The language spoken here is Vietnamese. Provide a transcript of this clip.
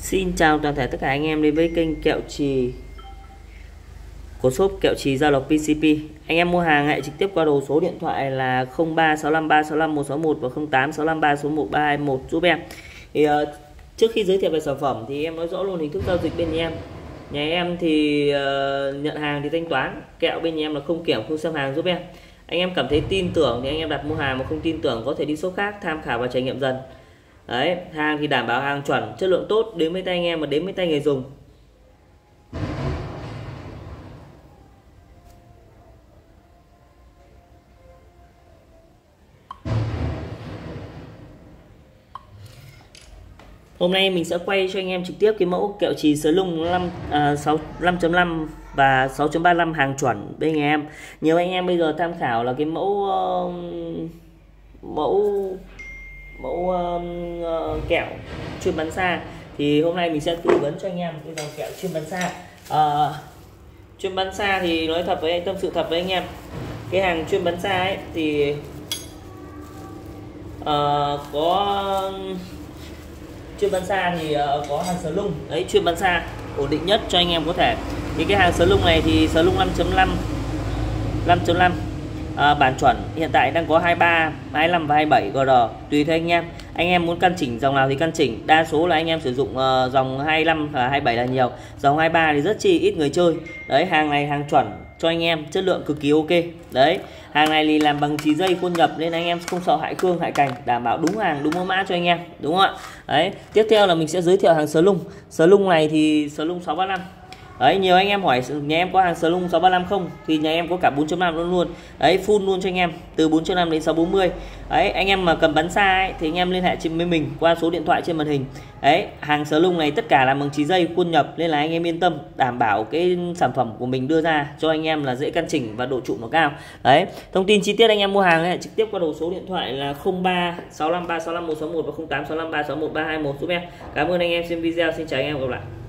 Xin chào toàn thể tất cả anh em đến với kênh kẹo chì của shop kẹo chì Gia Lộc PCP. Anh em mua hàng hãy trực tiếp qua đầu số điện thoại là 0365365161 và 0865361321 giúp em. Thì trước khi giới thiệu về sản phẩm thì em nói rõ luôn hình thức giao dịch bên nhà em. Nhà em thì nhận hàng thì thanh toán, kẹo bên nhà em là không kiểm không xem hàng giúp em. Anh em cảm thấy tin tưởng thì anh em đặt mua hàng, mà không tin tưởng có thể đi shop khác tham khảo và trải nghiệm dần. Đấy, hàng thì đảm bảo hàng chuẩn, chất lượng tốt, đến với tay anh em và đến với tay người dùng. Hôm nay mình sẽ quay cho anh em trực tiếp cái mẫu kẹo chì sớ lung 5.5 và 6.35 hàng chuẩn bên anh em. Nhiều anh em bây giờ tham khảo là cái kẹo chuyên bán xa, thì hôm nay mình sẽ tư vấn cho anh em cái dòng kẹo chuyên bán xa. Chuyên bán xa thì nói thật với anh, tâm sự thật với anh em, cái hàng chuyên bán xa ấy thì có chuyên bán xa thì có hàng sớ lung đấy, chuyên bán xa ổn định nhất cho anh em có thể. Thì cái hàng sớ lung này thì sớ lung 5.5 bản chuẩn hiện tại đang có 23, 25 và 27 GR, tùy theo anh em. Anh em muốn căn chỉnh dòng nào thì căn chỉnh, đa số là anh em sử dụng dòng 25 và 27 là nhiều, dòng 23 thì rất chi ít người chơi. Đấy, hàng này hàng chuẩn cho anh em, chất lượng cực kỳ ok. Đấy, hàng này thì làm bằng chì dây khuôn nhập nên anh em không sợ hại cương hại cành, đảm bảo đúng hàng đúng mẫu mã cho anh em, đúng không ạ? Đấy, tiếp theo là mình sẽ giới thiệu hàng sớ lung. Sớ lung này thì sớ lung 635. Đấy, nhiều anh em hỏi nhà em có hàng sớ lung 635 không, thì nhà em có cả 4.5 luôn. Đấy, full luôn cho anh em, từ 4.5 đến 640. Đấy, anh em mà cần bán xa ấy, thì anh em liên hệ với mình qua số điện thoại trên màn hình. Đấy, hàng sớ lung này tất cả làm bằng chì dây khuôn nhập nên là anh em yên tâm, đảm bảo cái sản phẩm của mình đưa ra cho anh em là dễ căn chỉnh và độ trụ nó cao. Đấy, thông tin chi tiết anh em mua hàng ấy, trực tiếp qua đầu số điện thoại là 0365365161 và 0865361321 giúp em. Cảm ơn anh em xem video, xin chào anh em, gặp lại.